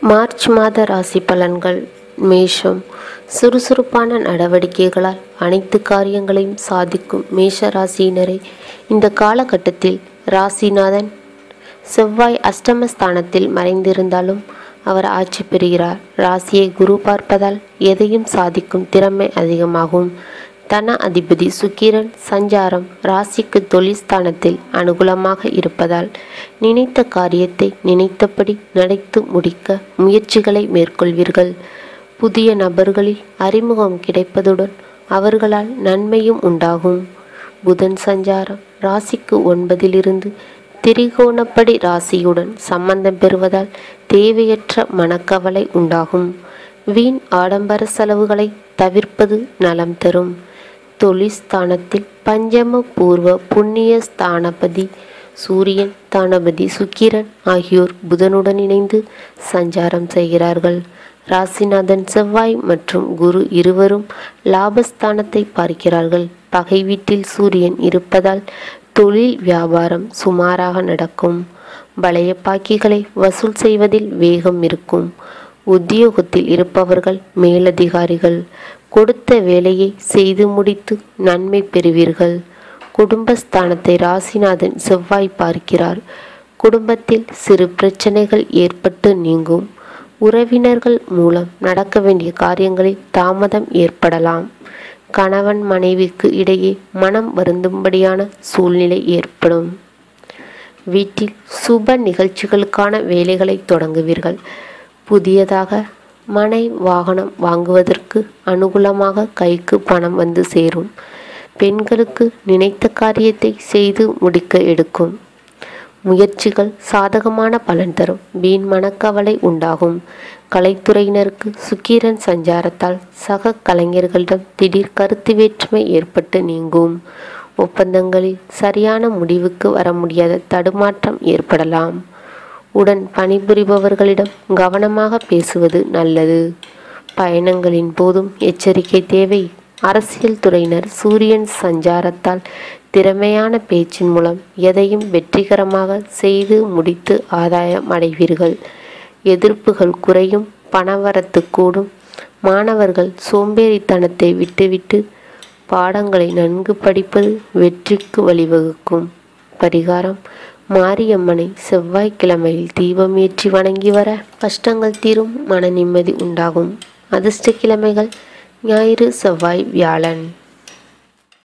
March மாத ராசி பலன்கள். மேஷம். சுறுசுறுப்பான நடவடிக்கைகளால் அனைத்து காரியங்களையும் சாதிக்கும் மேஷ ராசியினரை இந்த காலகட்டத்தில் ராசிநாதன் செவ்வாய் அஷ்டமஸ்தானத்தில் மறைந்திருந்தாலும் அவர் ஆட்சி பெறுகிறார். ராசியை குரு பார்ப்பதால் எதையும் சாதிக்கும் திறமை அதிகமாகும். தன அதிபதி சுக்கிரன் சஞ்சாரம் ராசிக்கு தொழில் ஸ்தானத்தில் அனுகூலமாக இருப்பதால் நினைத்த காரியத்தை நினைத்தபடி நடத்தி முடிக்க முயற்சிகளை மேற்கொள்வீர்கள். புதிய நபர்களில் அறிமுகம் கிடைப்பதுடன் அவர்களால் நன்மையும் உண்டாகும். புதன் சஞ்சாரம் ராசிக்கு 9 திரிகோணப்படி ராசியுடன் சம்பந்தம் பெறுவதால் தேவையற்ற மனக்கவலை உண்டாகும். வீண் ஆடம்பர செலவுகளை தவிர்ப்பது நலம் தரும். தொழில் ஸ்தானத்தில் பஞ்சம பூர்வ புண்ணிய ஸ்தானபதி சூரியன் ஸ்தானபதி சுக்கிரன் ஆகியோர் புதனுடன் இணைந்து சஞ்சாரம் செய்கிறார்கள். ராசிநாதன் செவ்வாய் மற்றும் குரு இருவரும் லாபஸ்தானத்தை பார்க்கிறார்கள். பகை வீட்டில் சூரியன் இருப்பதால் தொழில் வியாபாரம் சுமாராக நடக்கும். பழைய பாக்கிகளை வசூல் செய்வதில் வேகம் இருக்கும். உத்தியோகத்தில் இருப்பவர்கள் மேலதிகாரிகள் கொடுத்த வேலையை செய்து முடித்து நன்மை பெறுவீர்கள். குடும்பஸ்தானத்தை ராசிநாதன் செவ்வாய் பார்க்கிறார். குடும்பத்தில் சிறு பிரச்சனைகள் ஏற்பட்டு நீங்கும். உறவினர்கள் மூலம் நடக்க வேண்டிய காரியங்களில் தாமதம் ஏற்படலாம். கணவன் மனைவிக்கு இடையே மனம் வருந்தும்படியான சூழ்நிலை ஏற்படும். வீட்டில் சுப நிகழ்ச்சிகளுக்கான வேலைகளை தொடங்குவீர்கள். புதியதாக மனை வாகனம் வாங்குவதற்கு அனுகூலமாக கைக்கு பணம் வந்து சேரும். பெண்களுக்கு நினைத்த காரியத்தை செய்து முடிக்க எடுக்கும் முயற்சிகள் சாதகமான பலன் தரும். வீண் மனக்கவலை உண்டாகும். கலைத்துறையினருக்கு சுக்கிரன் சஞ்சாரத்தால் சக கலைஞர்களிடம் திடீர் கருத்து வேற்றுமை ஏற்பட்டு நீங்கும். ஒப்பந்தங்களில் சரியான முடிவுக்கு வர முடியாத தடுமாற்றம் ஏற்படலாம். உடன் பணிபுரிபவர்களிடம் கவனமாக பேசுவது நல்லது. பயணங்களின் போதும் எச்சரிக்கை தேவை. அரசியல் துறையினர் சூரியன் சஞ்சாரத்தால் திறமையான பேச்சின் மூலம் எதையும் வெற்றிகரமாக செய்து முடித்து ஆதாயம் அடைவீர்கள். எதிர்ப்புகள் குறையும். பணவரத்து கூடும். மாணவர்கள் சோம்பேறித்தனத்தை விட்டுவிட்டு பாடங்களை நன்கு படிப்பது வெற்றிக்கு வழிவகுக்கும். பரிகாரம்: மாரியம்மனை செவ்வாய்க்கிழமையில் தீபம் ஏற்றி வணங்கி வர கஷ்டங்கள் தீரும். மன நிம்மதி உண்டாகும். அதிர்ஷ்ட கிழமைகள் ஞாயிறு, செவ்வாய், வியாழன்.